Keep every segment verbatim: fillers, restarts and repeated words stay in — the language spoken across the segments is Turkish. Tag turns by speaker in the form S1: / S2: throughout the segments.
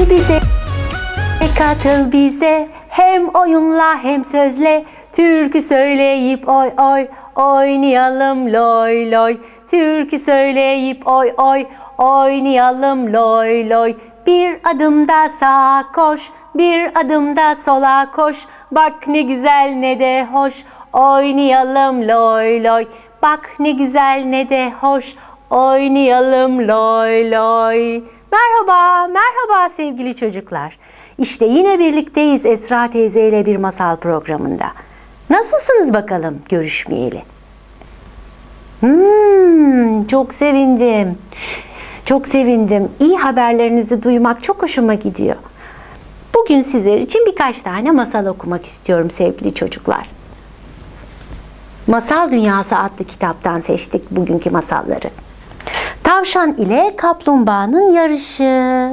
S1: Gel bize, katıl bize, hem oyunla hem sözle, türkü söyleyip oy oy oynayalım loy loy. Türkü söyleyip oy oy oynayalım loy loy. Bir adımda sağa koş, bir adımda sola koş. Bak ne güzel ne de hoş, oynayalım loy loy. Bak ne güzel ne de hoş, oynayalım loy loy. Merhaba, merhaba sevgili çocuklar. İşte yine birlikteyiz Esra teyze ile bir masal programında. Nasılsınız bakalım görüşmeyeli? Hmm, çok sevindim. Çok sevindim. İyi haberlerinizi duymak çok hoşuma gidiyor. Bugün sizler için birkaç tane masal okumak istiyorum sevgili çocuklar. Masal Dünyası adlı kitaptan seçtik bugünkü masalları. Tavşan ile kaplumbağanın yarışı.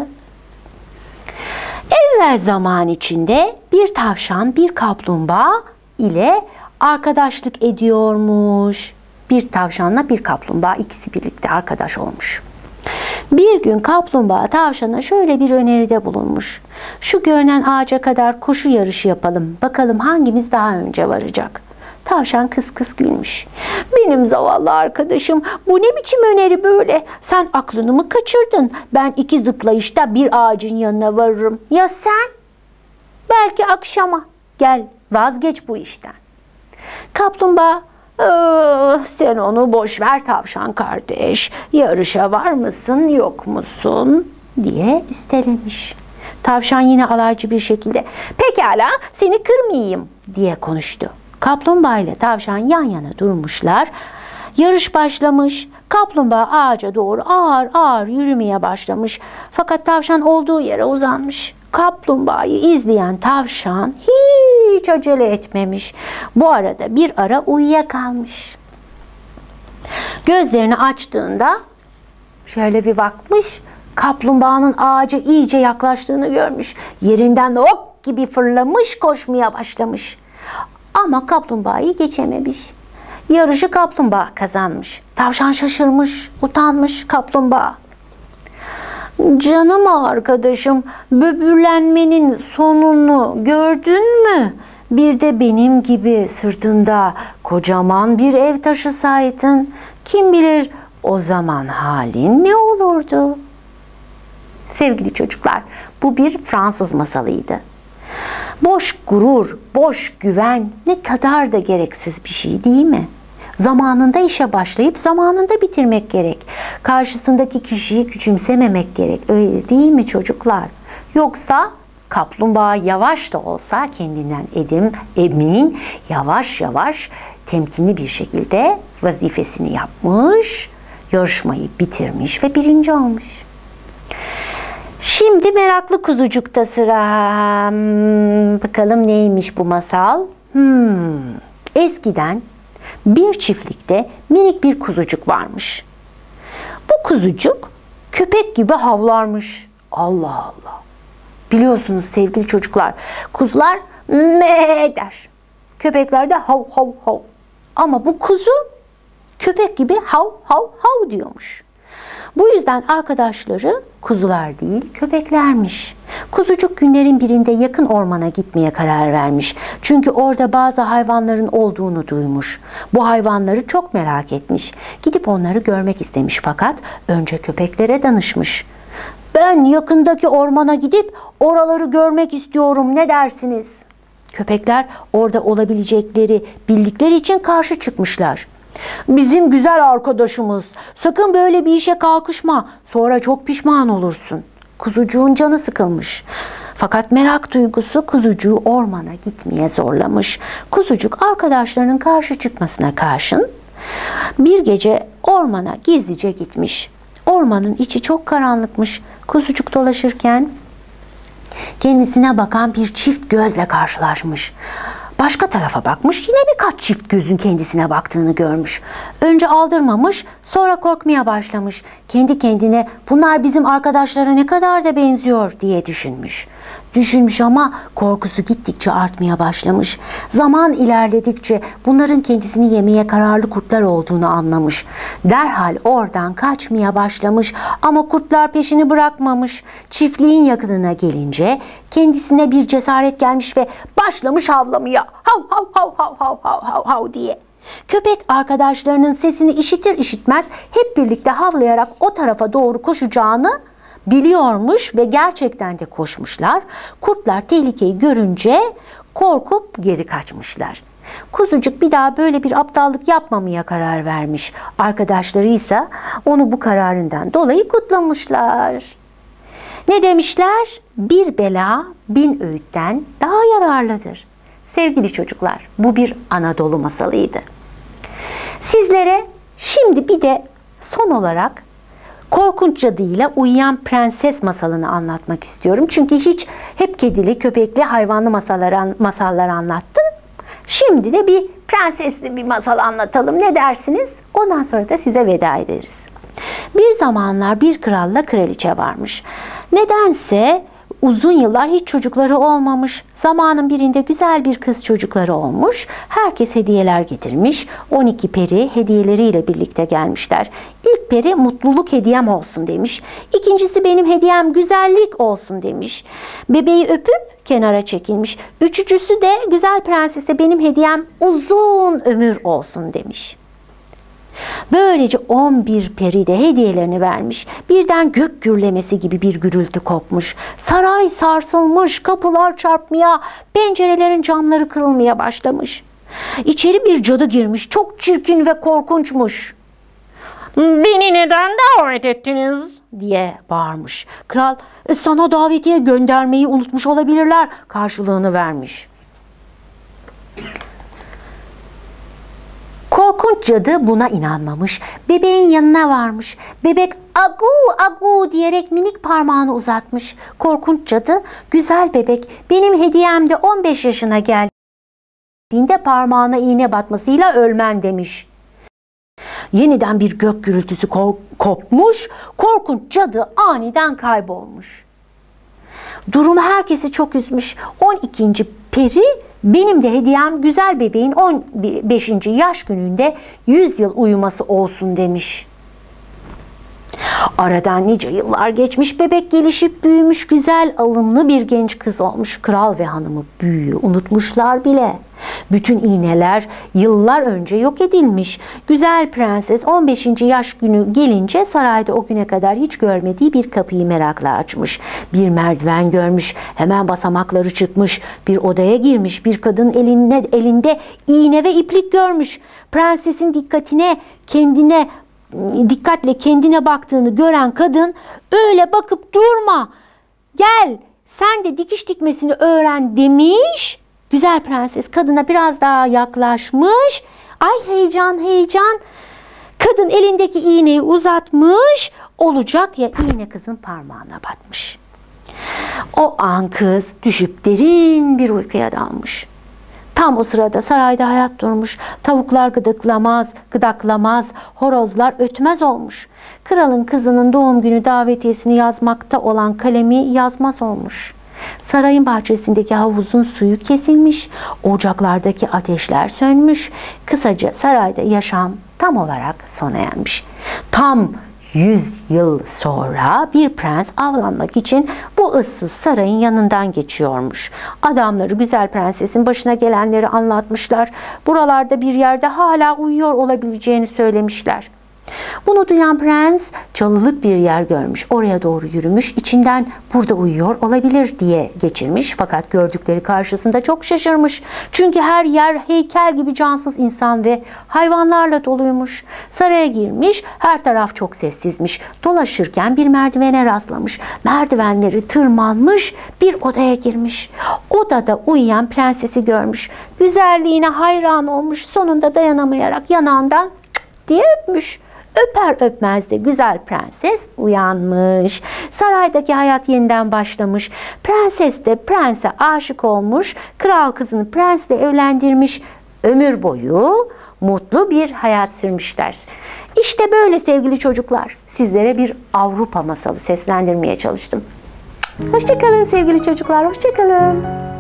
S1: Evvel zaman içinde bir tavşan bir kaplumbağa ile arkadaşlık ediyormuş. Bir tavşanla bir kaplumbağa ikisi birlikte arkadaş olmuş. Bir gün kaplumbağa tavşana şöyle bir öneride bulunmuş. Şu görünen ağaca kadar koşu yarışı yapalım. Bakalım hangimiz daha önce varacak. Tavşan kıs kıs gülmüş. Benim zavallı arkadaşım, bu ne biçim öneri böyle? Sen aklını mı kaçırdın? Ben iki zıplayışta bir ağacın yanına varırım. Ya sen? Belki akşama. Gel vazgeç bu işten. Kaplumbağa, sen onu boş ver tavşan kardeş. Yarışa var mısın yok musun diye üstelemiş. Tavşan yine alaycı bir şekilde pekala seni kırmayayım diye konuştu. Kaplumbağa ile tavşan yan yana durmuşlar. Yarış başlamış. Kaplumbağa ağaca doğru ağır ağır yürümeye başlamış. Fakat tavşan olduğu yere uzanmış. Kaplumbağayı izleyen tavşan hiç acele etmemiş. Bu arada bir ara uyuyakalmış. Gözlerini açtığında şöyle bir bakmış. Kaplumbağanın ağaca iyice yaklaştığını görmüş. Yerinden ok gibi fırlamış, koşmaya başlamış. Ama kaplumbağayı geçememiş. Yarışı kaplumbağa kazanmış. Tavşan şaşırmış, utanmış kaplumbağa. Canım arkadaşım, böbürlenmenin sonunu gördün mü? Bir de benim gibi sırtında kocaman bir ev taşısaydın, kim bilir o zaman halin ne olurdu? Sevgili çocuklar, bu bir Fransız masalıydı. Boş gurur, boş güven ne kadar da gereksiz bir şey değil mi? Zamanında işe başlayıp zamanında bitirmek gerek. Karşısındaki kişiyi küçümsememek gerek. Öyle değil mi çocuklar? Yoksa kaplumbağa yavaş da olsa kendinden edim, emin, yavaş yavaş temkinli bir şekilde vazifesini yapmış, yarışmayı bitirmiş ve birinci olmuş. Şimdi meraklı kuzucukta sıra. Hmm, bakalım neymiş bu masal? Hmm, eskiden bir çiftlikte minik bir kuzucuk varmış. Bu kuzucuk köpek gibi havlarmış. Allah Allah. Biliyorsunuz sevgili çocuklar, kuzular me der. Köpekler de hav hav hav. Ama bu kuzu köpek gibi hav hav hav diyormuş. Bu yüzden arkadaşları kuzular değil köpeklermiş. Kuzucuk günlerin birinde yakın ormana gitmeye karar vermiş. Çünkü orada bazı hayvanların olduğunu duymuş. Bu hayvanları çok merak etmiş. Gidip onları görmek istemiş fakat önce köpeklere danışmış. Ben yakındaki ormana gidip oraları görmek istiyorum, ne dersiniz? Köpekler orada olabilecekleri bildikleri için karşı çıkmışlar. Bizim güzel arkadaşımız, sakın böyle bir işe kalkışma, sonra çok pişman olursun. Kuzucuğun canı sıkılmış. Fakat merak duygusu kuzucuğu ormana gitmeye zorlamış. Kuzucuk arkadaşlarının karşı çıkmasına karşın bir gece ormana gizlice gitmiş. Ormanın içi çok karanlıkmış. Kuzucuk dolaşırken kendisine bakan bir çift gözle karşılaşmış. Başka tarafa bakmış, yine birkaç çift gözün kendisine baktığını görmüş. Önce aldırmamış, sonra korkmaya başlamış. Kendi kendine bunlar bizim arkadaşlara ne kadar da benziyor diye düşünmüş. Düşünmüş ama korkusu gittikçe artmaya başlamış. Zaman ilerledikçe bunların kendisini yemeye kararlı kurtlar olduğunu anlamış. Derhal oradan kaçmaya başlamış ama kurtlar peşini bırakmamış. Çiftliğin yakınına gelince kendisine bir cesaret gelmiş ve başlamış havlamaya. Hav hav hav hav hav hav hav hav diye. Köpek arkadaşlarının sesini işitir işitmez hep birlikte havlayarak o tarafa doğru koşacağını biliyormuş ve gerçekten de koşmuşlar. Kurtlar tehlikeyi görünce korkup geri kaçmışlar. Kuzucuk bir daha böyle bir aptallık yapmamaya karar vermiş. Arkadaşları ise onu bu kararından dolayı kutlamışlar. Ne demişler? Bir bela bin öğütten daha yararlıdır. Sevgili çocuklar, bu bir Anadolu masalıydı. Sizlere şimdi bir de son olarak Korkunç Cadı ile Uyuyan Prenses masalını anlatmak istiyorum. Çünkü hiç hep kedili, köpekli, hayvanlı masallar, masallar anlattım. Şimdi de bir prensesli bir masal anlatalım. Ne dersiniz? Ondan sonra da size veda ederiz. Bir zamanlar bir kralla kraliçe varmış. Nedense uzun yıllar hiç çocukları olmamış. Zamanın birinde güzel bir kız çocukları olmuş. Herkes hediyeler getirmiş. on iki peri hediyeleriyle birlikte gelmişler. İlk peri mutluluk hediyem olsun demiş. İkincisi benim hediyem güzellik olsun demiş. Bebeği öpüp kenara çekilmiş. Üçüncüsü de güzel prensese benim hediyem uzun ömür olsun demiş. Böylece on bir peri de hediyelerini vermiş. Birden gök gürlemesi gibi bir gürültü kopmuş. Saray sarsılmış, kapılar çarpmaya, pencerelerin camları kırılmaya başlamış. İçeri bir cadı girmiş. Çok çirkin ve korkunçmuş. "Beni neden davet ettiniz?" diye bağırmış. Kral, "Sana davetiye göndermeyi unutmuş olabilirler." karşılığını vermiş. Korkunç cadı buna inanmamış. Bebeğin yanına varmış. Bebek agu agu diyerek minik parmağını uzatmış. Korkunç cadı, "Güzel bebek, benim hediyem de on beş yaşına geldiğinde parmağına iğne batmasıyla ölmen" demiş. Yeniden bir gök gürültüsü kopmuş. Korkunç cadı aniden kaybolmuş. Durum herkesi çok üzmüş. on ikinci peri, "Benim de hediyem güzel bebeğin on beşinci yaş gününde yüz yıl uyuması olsun" demiş. Aradan nice yıllar geçmiş, bebek gelişip büyümüş, güzel, alımlı bir genç kız olmuş. Kral ve hanımı büyüyü unutmuşlar bile. Bütün iğneler yıllar önce yok edilmiş. Güzel prenses on beşinci yaş günü gelince sarayda o güne kadar hiç görmediği bir kapıyı merakla açmış. Bir merdiven görmüş, hemen basamakları çıkmış, bir odaya girmiş, bir kadın elinde, elinde iğne ve iplik görmüş. Prensesin dikkatine, kendine dikkatle kendine baktığını gören kadın, "Öyle bakıp durma, gel sen de dikiş dikmesini öğren" demiş. Güzel prenses kadına biraz daha yaklaşmış. Ay heyecan heyecan. Kadın elindeki iğneyi uzatmış. Olacak ya, iğne kızın parmağına batmış. O an kız düşüp derin bir uykuya dalmış. Tam o sırada sarayda hayat durmuş. Tavuklar gıdıklamaz, gıdaklamaz, horozlar ötmez olmuş. Kralın kızının doğum günü davetiyesini yazmakta olan kalemi yazmaz olmuş. Sarayın bahçesindeki havuzun suyu kesilmiş, ocaklardaki ateşler sönmüş. Kısaca sarayda yaşam tam olarak sona ermiş. Tam yüz yıl sonra bir prens avlanmak için bu ıssız sarayın yanından geçiyormuş. Adamları güzel prensesin başına gelenleri anlatmışlar. Buralarda bir yerde hala uyuyor olabileceğini söylemişler. Bunu duyan prens çalılık bir yer görmüş. Oraya doğru yürümüş. İçinden "Burada uyuyor olabilir" diye geçirmiş. Fakat gördükleri karşısında çok şaşırmış. Çünkü her yer heykel gibi cansız insan ve hayvanlarla doluymuş. Saraya girmiş. Her taraf çok sessizmiş. Dolaşırken bir merdivene rastlamış. Merdivenleri tırmanmış. Bir odaya girmiş. Odada uyuyan prensesi görmüş. Güzelliğine hayran olmuş. Sonunda dayanamayarak yanağından "Cık" diye öpmüş. Öper öpmez de güzel prenses uyanmış. Saraydaki hayat yeniden başlamış. Prenses de prense aşık olmuş. Kral kızını prensle evlendirmiş. Ömür boyu mutlu bir hayat sürmüşler. İşte böyle sevgili çocuklar. Sizlere bir Avrupa masalı seslendirmeye çalıştım. Hoşça kalın sevgili çocuklar, hoşça kalın.